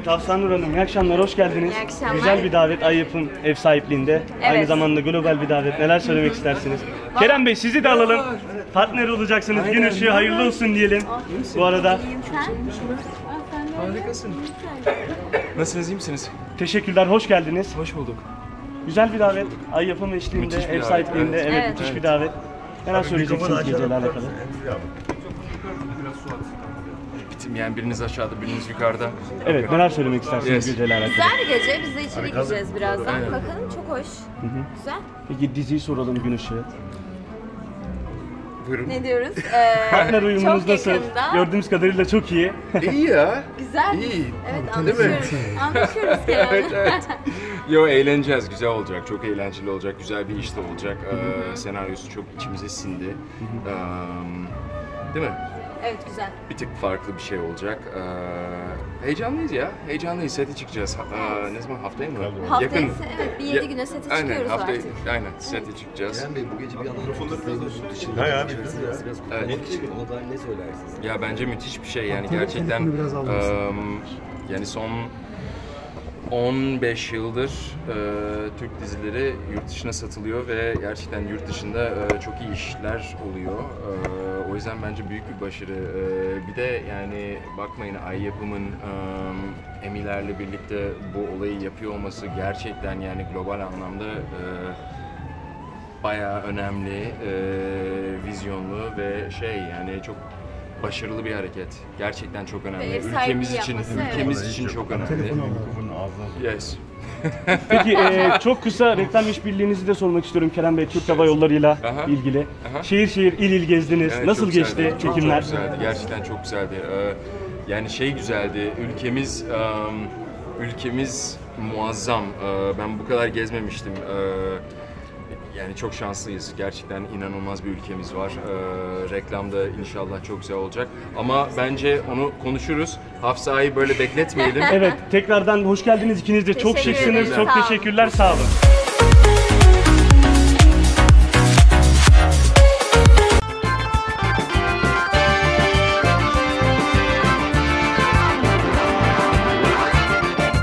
Tavsan Nur Hanım, iyi akşamlar, hoş geldiniz. İyi akşamlar. Güzel bir davet Ay Yapım ev sahipliğinde. Evet. Aynı zamanda global bir davet. Neler söylemek istersiniz? Kerem Bey, sizi de alalım. Partner olacaksınız. Gün ışığı hayırlı olsun diyelim. Bu arada Harikasın. Nasılsınız, iyi misiniz? teşekkürler, hoş geldiniz. Hoş bulduk. Güzel bir davet. Ay Yapım eşliğinde, Müthiş bir ev davet, sahipliğinde. evet. Evet, Evet. müthiş bir davet. Neler söyleyeceksiniz geceyle alakalı? Yani biriniz aşağıda, biriniz yukarıda. Evet, neler söylemek istersiniz Yes. geceyle alakalı? Güzel bir gece. Biz de içeri gireceğiz birazdan. Aynen. Bakalım, çok hoş. Güzel. Peki diziyi soralım, Gün Işığı. Buyurun. Ne diyoruz? Partner uyumunuz çok nasıl? yakında. Gördüğümüz kadarıyla çok iyi. İyi ya. Güzel. İyi. Evet, Değil mi? anlaşıyoruz. Anlaşıyoruz Kerem. Evet, evet. Yo, eğleneceğiz, güzel olacak, çok eğlenceli olacak, güzel bir iş de olacak. Senaryosu çok içimize sindi. Değil mi? Evet, güzel. Bir tık farklı bir şey olacak. Heyecanlıyız ya, heyecanlıyız. Sete çıkacağız. Ne zaman, haftaya mı? Haftaya evet, bir 7 güne sete Aynen, çıkıyoruz haftaya, artık. aynen, sete çıkacağız. Kerem Bey, bu gece bir yandan yurt dışında biraz kutlamak için ona dair ne söylersiniz? Ya bence müthiş bir şey yani gerçekten. Yani son 15 yıldır Türk dizileri yurt dışına satılıyor ve gerçekten yurt dışında çok iyi işler oluyor. O yüzden bence büyük bir başarı. Bir de yani bakmayın, Ay Yapım'ın Emilerle birlikte bu olayı yapıyor olması gerçekten yani global anlamda bayağı önemli, vizyonlu ve yani çok başarılı bir hareket. Gerçekten çok önemli. Ev sahipliği Ülkemiz için, yapması, ülkemiz için çok önemli. Yes. Peki çok kısa reklam işbirliğinizi de sormak istiyorum Kerem Bey, Türk Hava Yolları'yla Aha. ilgili. Aha. Şehir şehir, il il gezdiniz. Evet, Nasıl çok geçti güzeldi. çekimler? Çok güzeldi. Gerçekten çok güzeldi. Yani güzeldi. Ülkemiz muazzam. Ben bu kadar gezmemiştim. Yani çok şanslıyız. Gerçekten inanılmaz bir ülkemiz var. Reklamda inşallah çok güzel olacak. Ama bence onu konuşuruz. Hafsa'yı böyle bekletmeyelim. Evet, tekrardan hoş geldiniz ikiniz de. Çok Teşekkür şıksınız. ederim. Çok Sağ olun. teşekkürler. Sağ olun.